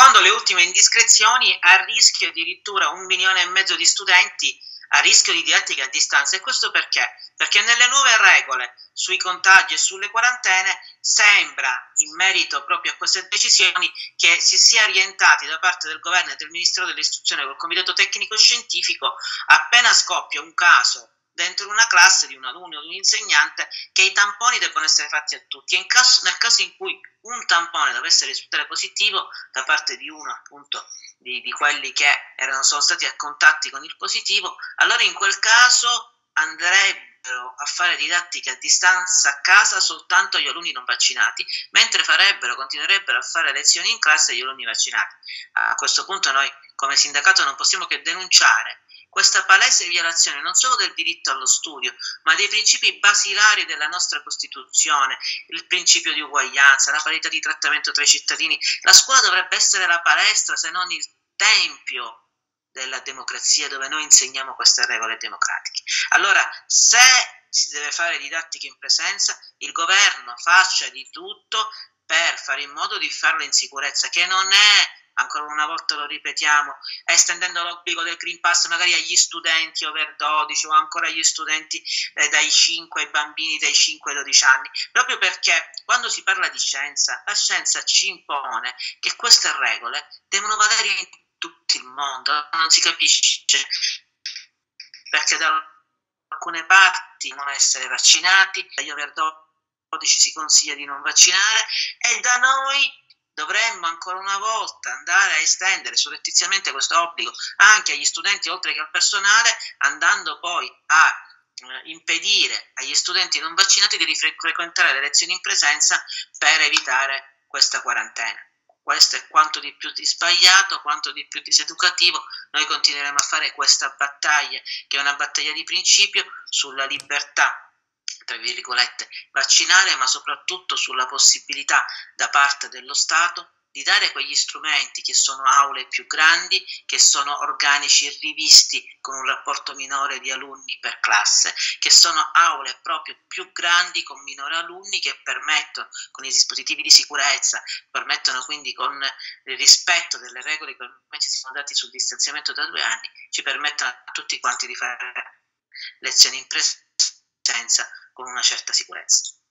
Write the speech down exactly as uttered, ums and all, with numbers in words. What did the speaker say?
secondo le ultime indiscrezioni, a rischio addirittura un milione e mezzo di studenti a rischio di didattica a distanza. E questo perché? Perché nelle nuove regole sui contagi e sulle quarantene sembra, in merito proprio a queste decisioni, che si sia orientati da parte del governo e del Ministero dell'Istruzione col Comitato Tecnico Scientifico, appena scoppia un caso dentro una classe di un alunno o di un insegnante, che i tamponi debbano essere fatti a tutti. E in caso, nel caso in cui un tampone dovesse risultare positivo da parte di uno appunto di, di quelli che erano, sono stati a contatti con il positivo, allora in quel caso andrebbero a fare didattica a distanza a casa soltanto gli alunni non vaccinati, mentre farebbero, continuerebbero a fare lezioni in classe gli alunni vaccinati. A questo punto noi come sindacato non possiamo che denunciare questa palese violazione non solo del diritto allo studio, ma dei principi basilari della nostra Costituzione, il principio di uguaglianza, la parità di trattamento tra i cittadini. La scuola dovrebbe essere la palestra, se non il tempio della democrazia, dove noi insegniamo queste regole democratiche. Allora, se si deve fare didattica in presenza, il governo faccia di tutto per fare in modo di farlo in sicurezza, che non è, ancora una volta lo ripetiamo, estendendo l'obbligo del Green Pass magari agli studenti over dodici o ancora agli studenti eh, dai cinque ai bambini dai cinque ai dodici anni, proprio perché quando si parla di scienza, la scienza ci impone che queste regole devono valere in tutto il mondo. Non si capisce perché da alcune parti non essere vaccinati, agli over dodici si consiglia di non vaccinare, e da noi dovremmo ancora una volta andare a estendere surrettiziamente questo obbligo anche agli studenti oltre che al personale, andando poi a eh, impedire agli studenti non vaccinati di frequentare le lezioni in presenza per evitare questa quarantena. Questo è quanto di più di sbagliato, quanto di più diseducativo. Noi continueremo a fare questa battaglia, che è una battaglia di principio sulla libertà, tra virgolette, vaccinare, ma soprattutto sulla possibilità da parte dello Stato di dare quegli strumenti che sono aule più grandi, che sono organici rivisti con un rapporto minore di alunni per classe, che sono aule proprio più grandi con minori alunni, che permettono, con i dispositivi di sicurezza, permettono quindi con il rispetto delle regole che ormai ci sono dati sul distanziamento da due anni, ci permettono a tutti quanti di fare lezioni in presenza con una certa sicurezza.